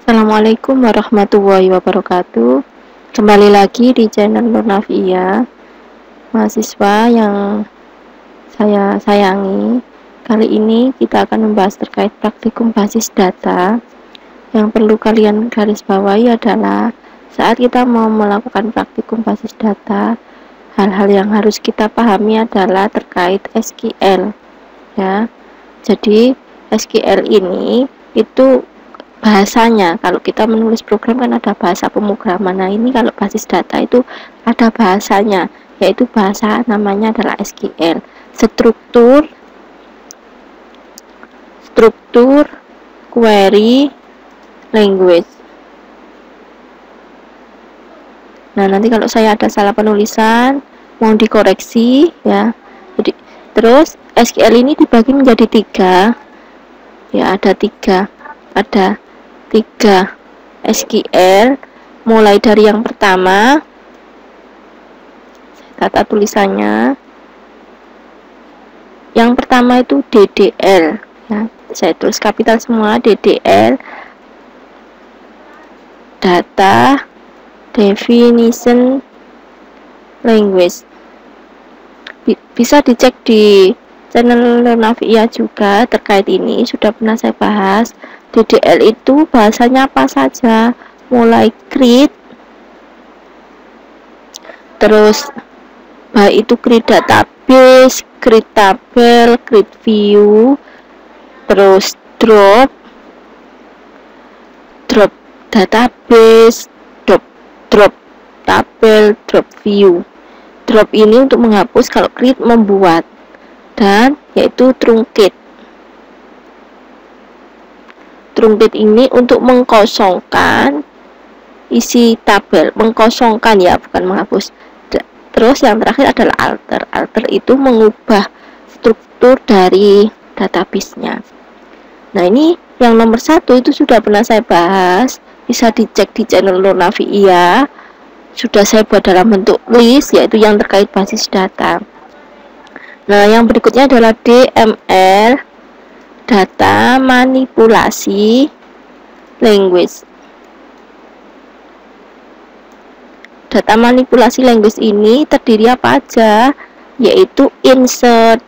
Assalamualaikum warahmatullahi wabarakatuh. Kembali lagi di channel Nur Nafia, mahasiswa yang saya sayangi. Kali ini kita akan membahas terkait praktikum basis data. Yang perlu kalian garis bawahi adalah saat kita mau melakukan praktikum basis data, hal-hal yang harus kita pahami adalah terkait SQL, ya. Jadi SQL ini itu bahasanya, kalau kita menulis program kan ada bahasa pemrograman. Nah, ini kalau basis data itu ada bahasanya, yaitu bahasa namanya adalah SQL, struktur query language. Nah, nanti kalau saya ada salah penulisan mohon dikoreksi ya. Jadi terus SQL ini dibagi menjadi tiga, ya, ada tiga SQL, mulai dari yang pertama, tata tulisannya. Yang pertama itu DDL, ya, saya tulis kapital semua, DDL, Data Definition Language. Bisa dicek di channel Navia juga terkait ini, sudah pernah saya bahas. DDL itu bahasanya apa saja, mulai create, terus baik itu create database, create tabel, create view, terus drop database, drop tabel, drop view. Drop ini untuk menghapus, kalau create membuat, dan yaitu truncate. Truncate ini untuk mengkosongkan isi tabel, mengkosongkan ya, bukan menghapus. Terus yang terakhir adalah alter. Alter itu mengubah struktur dari database-nya. Nah, ini yang nomor 1 itu sudah pernah saya bahas, bisa dicek di channel Nur Nafia. Sudah saya buat dalam bentuk list, yaitu yang terkait basis data. Nah, yang berikutnya adalah DML, Data Manipulasi Language. Data manipulasi language ini terdiri apa aja? Yaitu insert,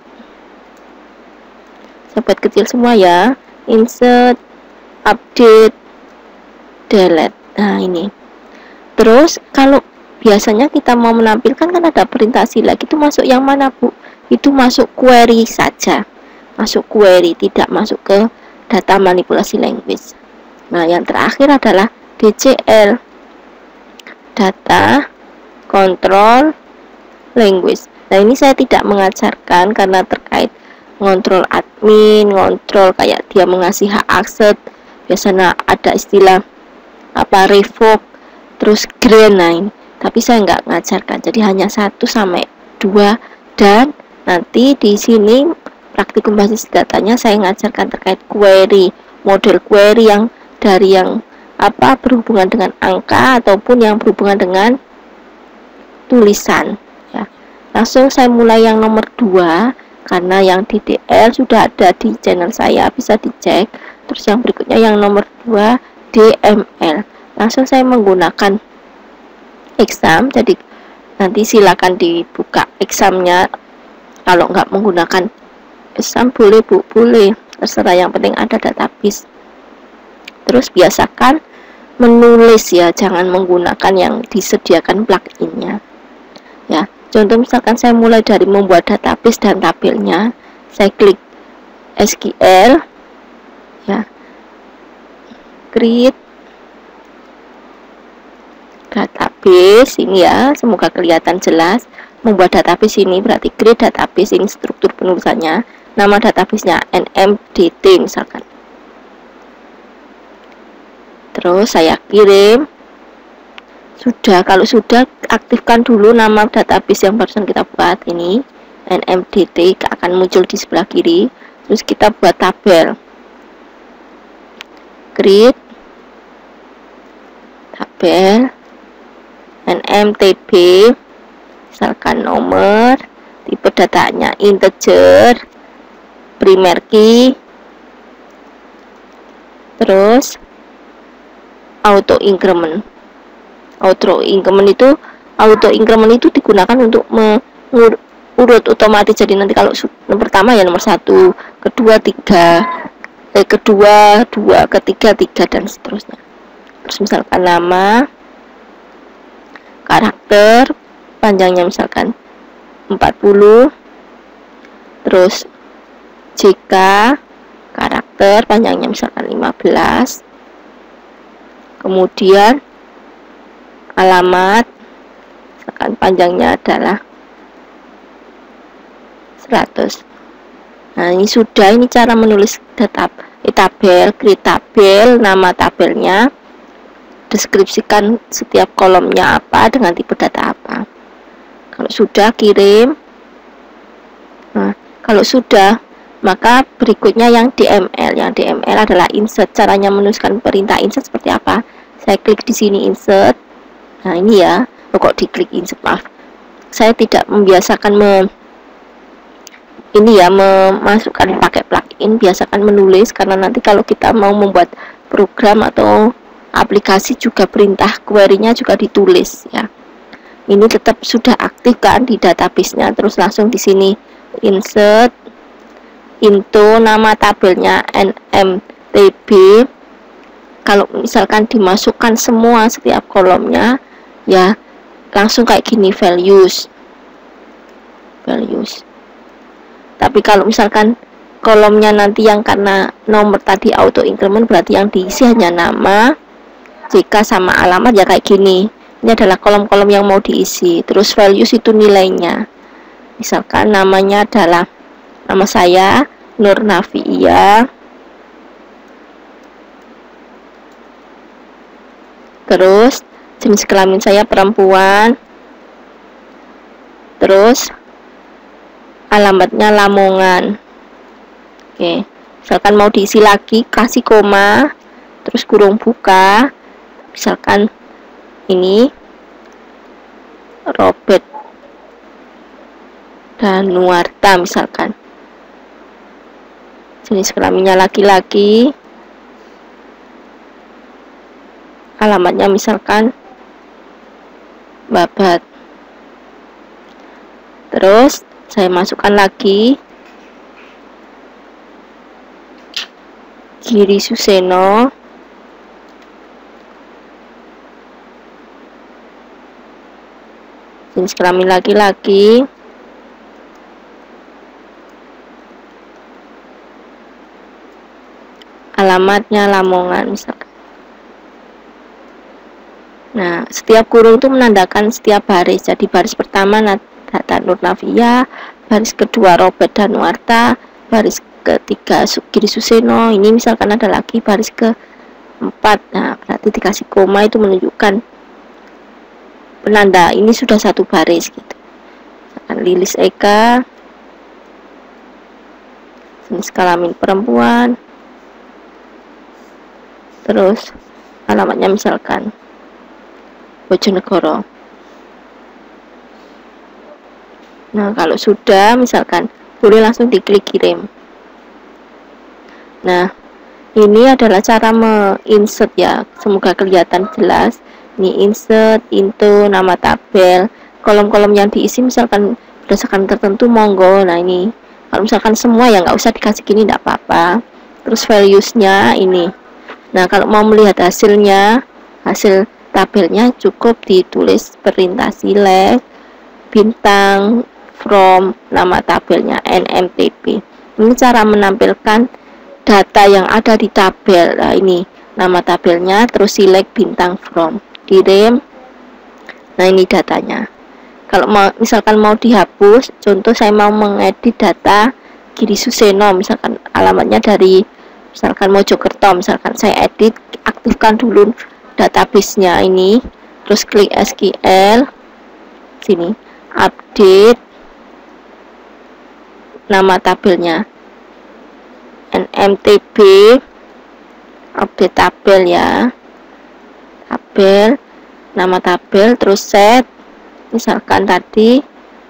sobat kecil semua ya, insert, update, delete. Nah, ini. Terus kalau biasanya kita mau menampilkan kan ada perintah select, itu masuk yang mana, Bu? Itu masuk query saja. Masuk query, tidak masuk ke data manipulasi language. Nah, yang terakhir adalah DCL, Data Control Language. Nah, ini saya tidak mengajarkan karena terkait ngontrol admin, ngontrol kayak dia mengasih hak akses. Biasanya ada istilah apa, revoke, terus grant. Nah, ini tapi saya nggak mengajarkan, jadi hanya 1 sampai 2, dan nanti di sini praktikum basis datanya saya mengajarkan terkait query, model query yang dari yang apa, berhubungan dengan angka ataupun yang berhubungan dengan tulisan ya. Langsung saya mulai yang nomor 2, karena yang DDL sudah ada di channel saya, bisa dicek. Terus yang berikutnya yang nomor 2 DML. Langsung saya menggunakan exam, jadi nanti silakan dibuka examnya. Kalau nggak menggunakan exam boleh, Bu, boleh, terserah, yang penting ada database. Terus biasakan menulis ya, jangan menggunakan yang disediakan pluginnya ya. Contoh misalkan saya mulai dari membuat database dan tabelnya, saya klik SQL ya, create database ini ya, semoga kelihatan jelas. Membuat database ini berarti create database, ini struktur penulisannya, nama databasenya NMDT misalkan. Terus saya kirim. Sudah, kalau sudah, aktifkan dulu nama database yang barusan kita buat ini, NMDT, akan muncul di sebelah kiri. Terus kita buat tabel, create tabel NMTB, misalkan nomor, tipe datanya integer, primary key, terus auto increment. Auto increment itu digunakan untuk urut otomatis. Jadi nanti kalau pertama ya nomor 1, kedua 3, kedua 2, ketiga 3, dan seterusnya. Terus misalkan nama, karakter panjangnya misalkan 40, terus JK, karakter panjangnya misalkan 15, kemudian alamat misalkan panjangnya adalah 100. Nah, ini cara menulis tabel, create tabel, nama tabelnya, deskripsikan setiap kolomnya apa dengan tipe data apa. Kalau sudah, kirim. Nah, kalau sudah, maka berikutnya yang DML. Yang DML adalah insert. Caranya menuliskan perintah insert seperti apa? Saya klik di sini insert. Nah, ini ya. Kok diklik insert, maaf. Saya tidak membiasakan memasukkan pakai plugin, biasakan menulis, karena nanti kalau kita mau membuat program atau aplikasi juga perintah query-nya juga ditulis ya. Ini tetap sudah aktif kan di database-nya, terus langsung di sini insert into nama tabelnya NMTB. Kalau misalkan dimasukkan semua setiap kolomnya ya langsung kayak gini, values. Tapi kalau misalkan kolomnya nanti yang karena nomor tadi auto increment, berarti yang diisi hanya nama, JK sama alamat ya kayak gini. Ini adalah kolom-kolom yang mau diisi. Terus values itu nilainya. Misalkan namanya adalah nama saya Nur Nafia. Terus jenis kelamin saya perempuan. Terus alamatnya Lamongan. Oke, misalkan mau diisi lagi, kasih koma, terus kurung buka, misalkan ini Robert Danuarta misalkan, jenis kelaminnya laki-laki, alamatnya misalkan Babat. Terus saya masukkan lagi Giri Suseno, jenis kelamin laki-laki, alamatnya Lamongan misalkan. Nah, setiap kurung itu menandakan setiap baris. Jadi baris pertama data Nur Nafia, baris kedua Robert Danuarta, baris ketiga Giri Suseno. Ini misalkan ada lagi baris keempat. Nah, berarti dikasih koma itu menunjukkan penanda ini sudah satu baris gitu. Misalkan Lilis Eka, jenis kelamin perempuan, terus alamatnya misalkan Bojonegoro. Nah, kalau sudah misalkan boleh langsung diklik kirim. Nah, ini adalah cara insert ya, semoga kelihatan jelas. Ini insert into nama tabel, kolom-kolom yang diisi misalkan berdasarkan tertentu monggo. Nah, ini kalau misalkan semua ya nggak usah dikasih gini, nggak apa-apa. Terus values-nya ini. Nah, kalau mau melihat hasilnya, hasil tabelnya cukup ditulis perintah select bintang from nama tabelnya NMTB. Ini cara menampilkan data yang ada di tabel. Nah, ini nama tabelnya, terus select bintang from, kirim. Nah, ini datanya. Kalau misalkan mau dihapus, contoh saya mau mengedit data Giri Suseno, misalkan alamatnya dari misalkan Mojokerto, misalkan saya edit, aktifkan dulu database-nya ini, terus klik SQL, sini update nama tabelnya NMTB, update tabel ya, tabel, nama tabel, terus set, misalkan tadi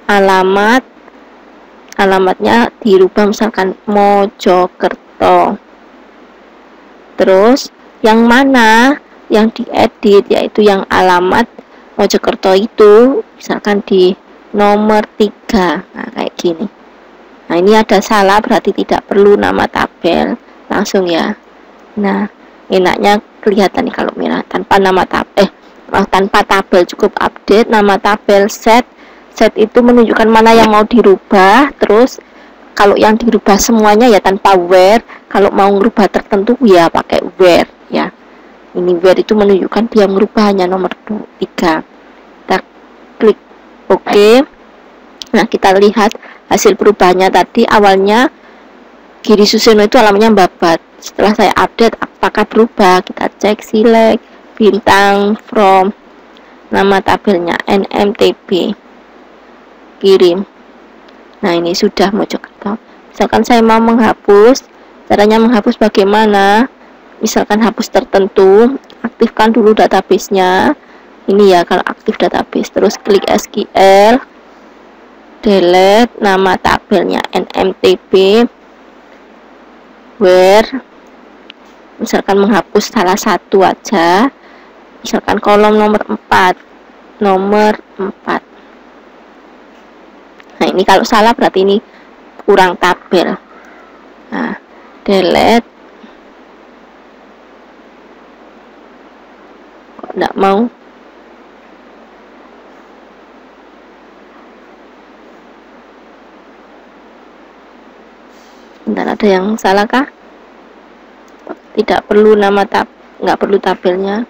alamatnya dirubah misalkan Mojokerto. Terus yang mana yang diedit, yaitu yang alamat Mojokerto itu misalkan di nomor 3. Nah, kayak gini. Nah, ini ada salah, berarti tidak perlu nama tabel langsung ya. Nah, enaknya kelihatan nih kalau merah tanpa nama tabel, tanpa tabel, cukup update nama tabel, set itu menunjukkan mana yang mau dirubah. Terus kalau yang dirubah semuanya ya tanpa where, kalau mau merubah tertentu ya pakai where ya. Ini where itu menunjukkan dia merubah hanya nomor 3. Kita klik OK. Nah, kita lihat hasil perubahannya tadi. Awalnya Giri Susiono itu alamatnya Babat. Setelah saya update, apakah berubah? Kita cek, select bintang from, nama tabelnya NMTB, kirim. Nah, ini sudah Mojokerto. Misalkan saya mau menghapus, caranya menghapus bagaimana? Misalkan hapus tertentu, aktifkan dulu database-nya. Ini ya kalau aktif database, terus klik SQL, delete nama tabelnya NMTB, where, misalkan menghapus salah satu aja, misalkan kolom nomor 4. Nah, ini kalau salah berarti ini kurang tabel. Nah, delete. Kok enggak mau? Bentar, ada yang salah kah? Tidak perlu nama nggak perlu tabelnya.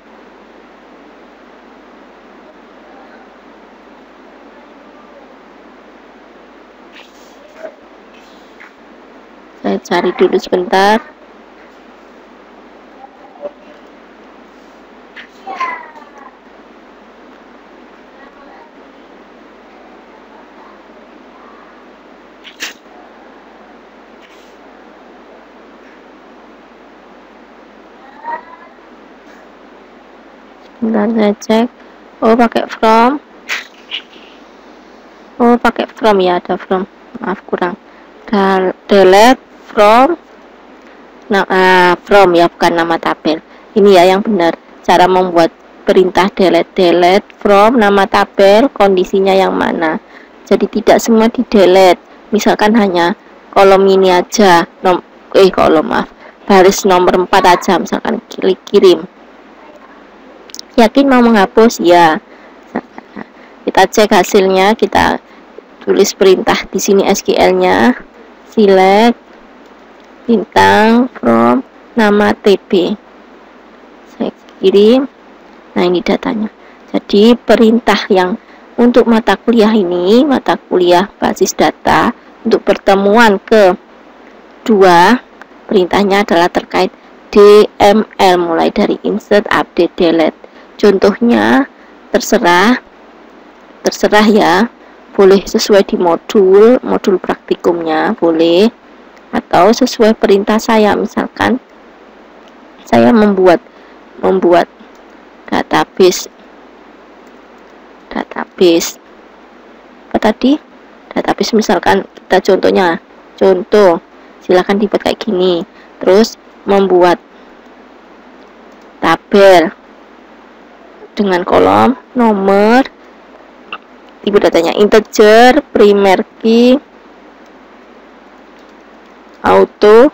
Saya cari dulu sebentar. Bentar, saya cek. Oh, pakai from. Oh, pakai from ya, ada from. Maaf, kurang. Delete from. Nah, from ya, bukan nama tabel. Ini ya yang benar. Cara membuat perintah delete from nama tabel, kondisinya yang mana. Jadi tidak semua di delete. Misalkan hanya kolom ini aja. Baris nomor 4 aja, misalkan klik kirim. Yakin mau menghapus? Ya. Kita cek hasilnya, kita tulis perintah di sini SQL-nya. Select bintang from nama TB. Saya kirim. Nah, ini datanya. Jadi perintah yang untuk mata kuliah ini, mata kuliah basis data, untuk pertemuan kedua, perintahnya adalah terkait DML, mulai dari insert, update, delete. Contohnya terserah ya, boleh sesuai di modul praktikumnya boleh, atau sesuai perintah saya. Misalkan saya membuat database apa tadi, database misalkan kita contoh silakan dibuat kayak gini, terus membuat tabel dengan kolom nomor, tipe datanya integer, primary key, auto,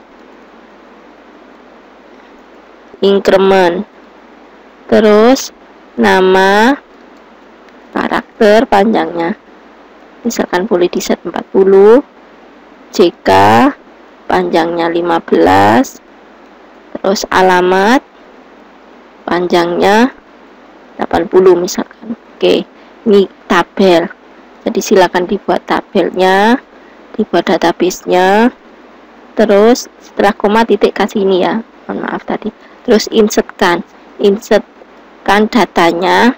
increment, terus nama, karakter panjangnya, misalkan boleh di set 40, JK panjangnya 15, terus alamat panjangnya 80 misalkan. Oke, ini tabel. Jadi silakan dibuat tabelnya, dibuat database-nya. Terus setelah koma titik kasih ini ya. Mohon maaf tadi. Terus insertkan datanya.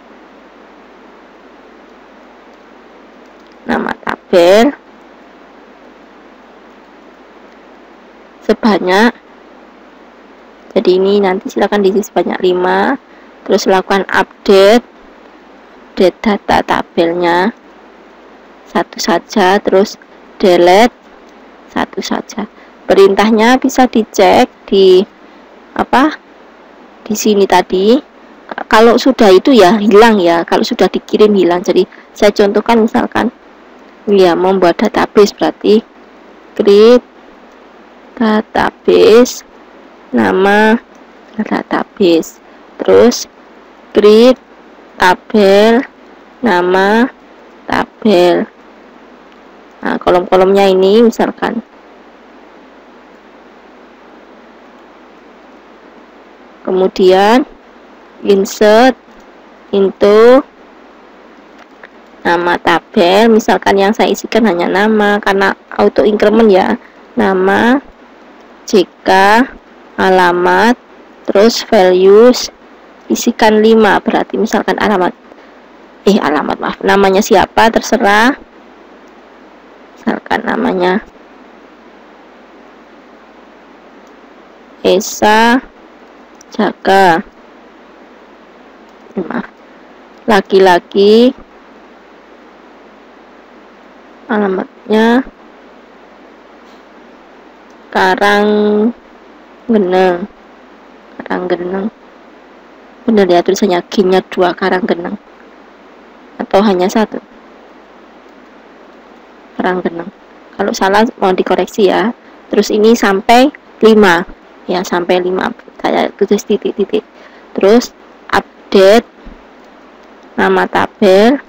Nama tabel sebanyak, jadi ini nanti silakan diisi sebanyak 5. Terus lakukan update data tabelnya satu saja, terus delete satu saja. Perintahnya bisa dicek di di sini tadi. Kalau sudah itu ya hilang ya, kalau sudah dikirim hilang. Jadi saya contohkan misalkan ya membuat database, berarti create database, nama database, terus create tabel, nama tabel. Nah, kolom-kolomnya ini misalkan. Kemudian insert into nama tabel, misalkan yang saya isikan hanya nama karena auto increment ya, nama, JK, alamat, terus values, isikan 5, berarti misalkan namanya siapa terserah, misalkan namanya Esa Jaka, laki-laki, alamatnya Karanggeneng, bener ya tulisannya G-nya 2, Karanggeneng, atau hanya 1 Karanggeneng, kalau salah mau dikoreksi ya. Terus ini sampai 5 ya, sampai 5 saya tulis titik-titik. Terus update nama tabel,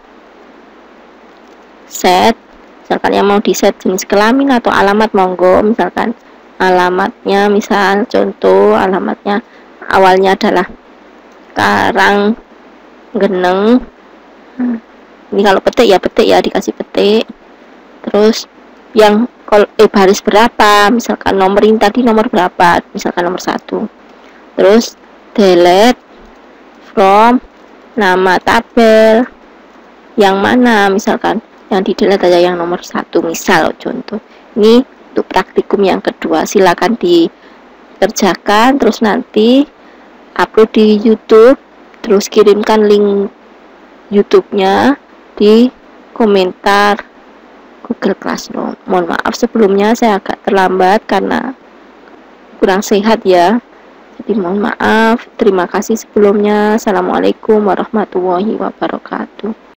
set, misalkan yang mau di set jenis kelamin atau alamat, monggo, misalkan alamatnya, misal contoh alamatnya awalnya adalah Karanggeneng. Ini kalau petik ya dikasih petik. Terus yang baris berapa, misalkan nomor ini tadi nomor berapa, misalkan nomor 1. Terus delete from nama tabel yang mana, misalkan yang di delete aja yang nomor 1, misal contoh. Ini untuk praktikum yang kedua, silakan dikerjakan, terus nanti upload di YouTube, terus kirimkan link YouTube-nya di komentar Google Classroom. Mohon maaf sebelumnya saya agak terlambat karena kurang sehat ya. Jadi mohon maaf. Terima kasih sebelumnya. Assalamualaikum warahmatullahi wabarakatuh.